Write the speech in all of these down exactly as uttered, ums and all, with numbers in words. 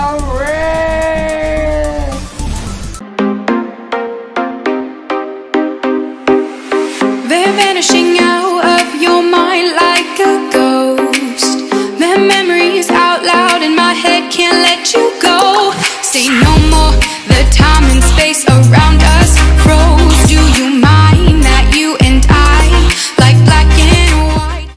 red. They're vanishing out of your mind like a ghost. Their memories out loud in my head, can't let you go. Say no more, the time and space around us froze. Do you mind that you and I, like black and white?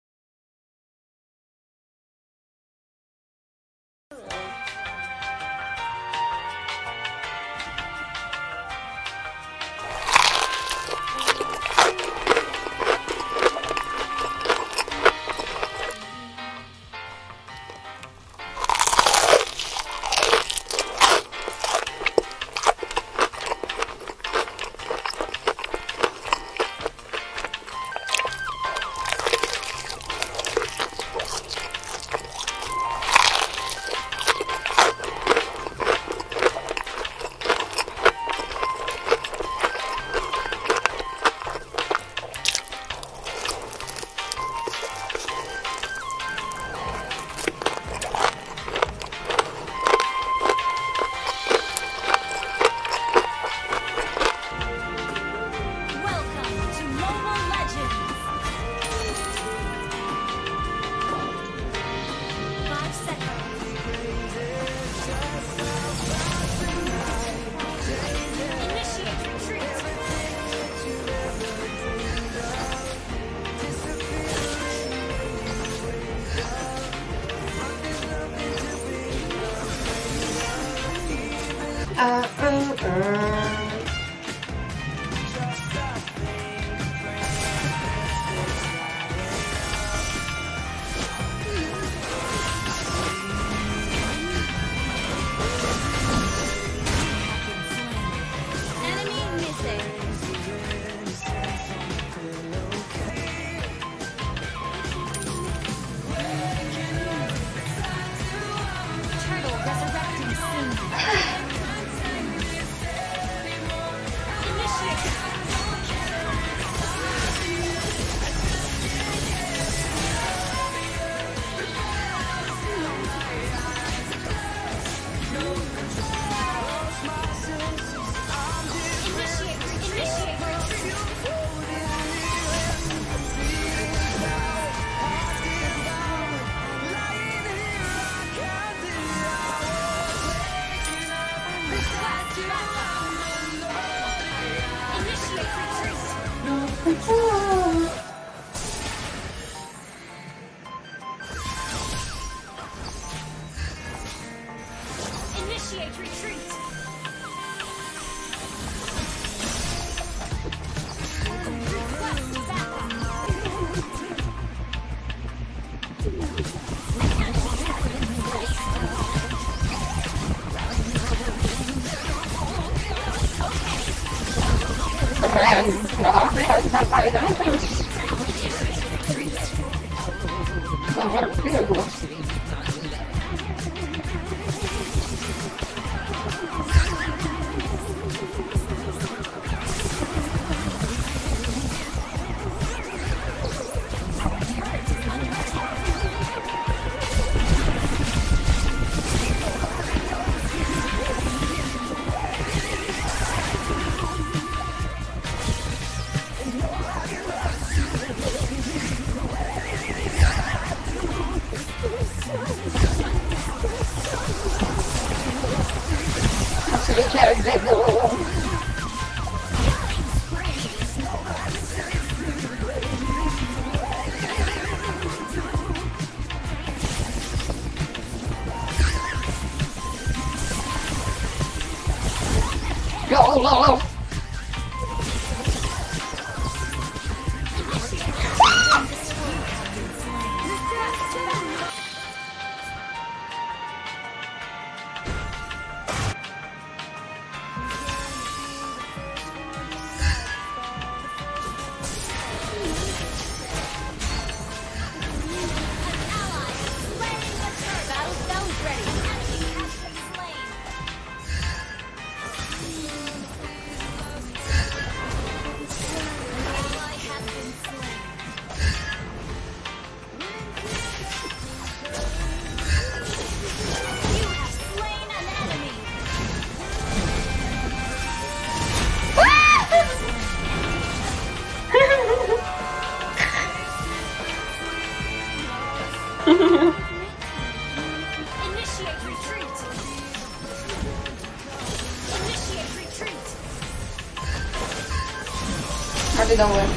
Uh, uh, uh. Enemy missing. Turtle resurrecting soon. Initiate retreat. Request Go! Initiate retreat. Initiate retreat. Mati dong gue.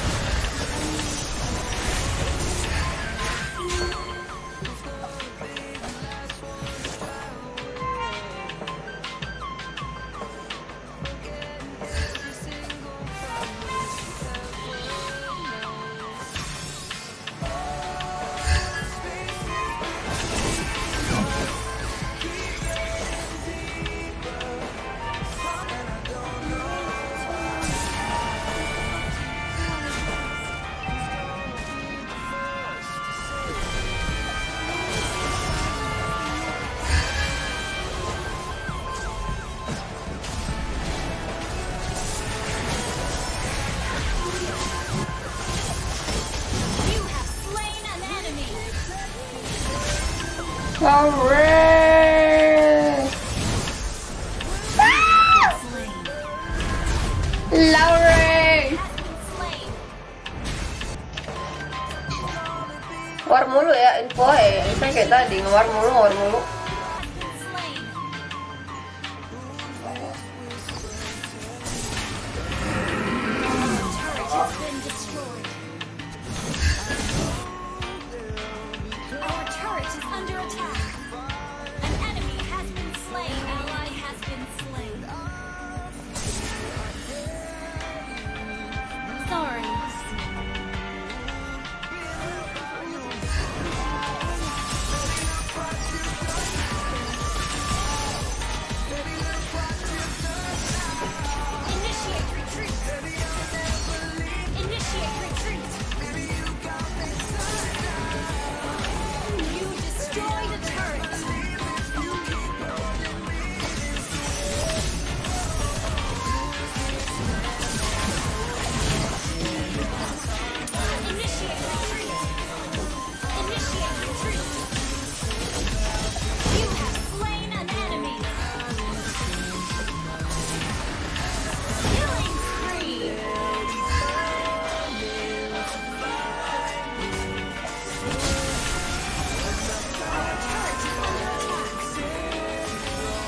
You have slain an enemy. Laure. Slain. Laure. Has been slain. War mulu ya info eh. Saya kayak tadi ngewar mulu, ngewar mulu. Has been slain. Turret has been destroyed. Our turret is under attack. An enemy has been slain. Ally has been slain. Sorry. Initiate retreat. Initiate retreat. You destroyed a turret. Initiate retreat. Initiate retreat. You have slain an enemy. Killing spree. Our turret is under attack.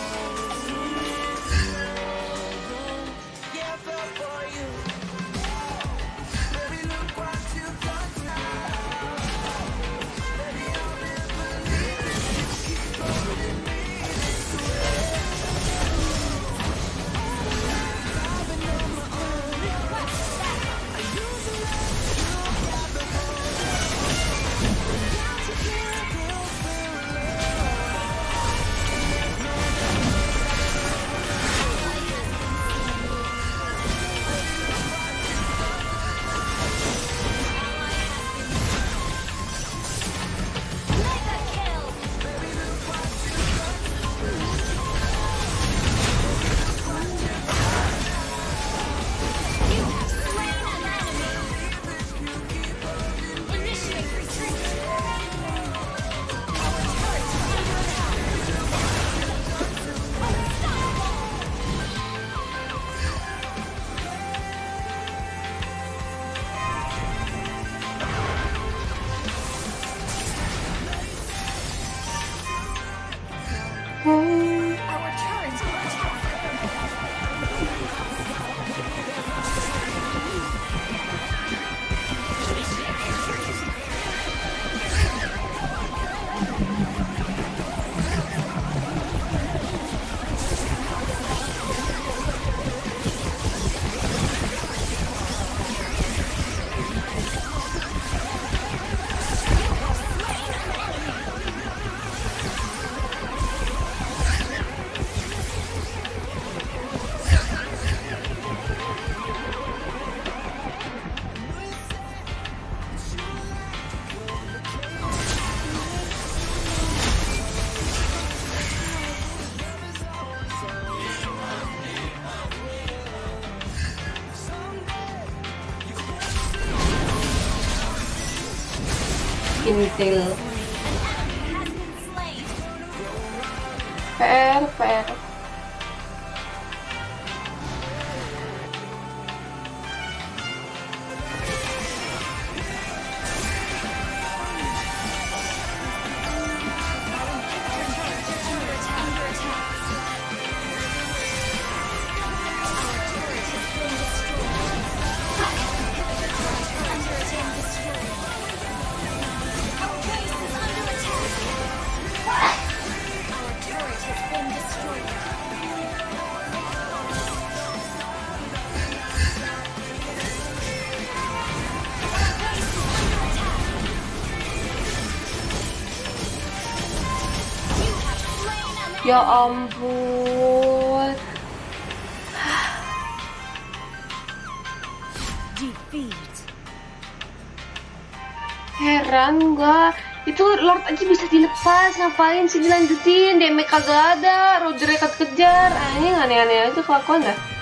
Mega kill. You have slain an enemy. Initiate retreat. Our turret is under attack. Unstoppable. Our turret is attack. Intil. An enemy has been slain. Fair, fair. Ya ampun. Defeat. Heran gua. Itu Lord aja bisa dilepas. Ngapain sih dilanjutin? Damage kagak ada. Roger kejar. Anjing aneh-aneh aja kelakuan dah.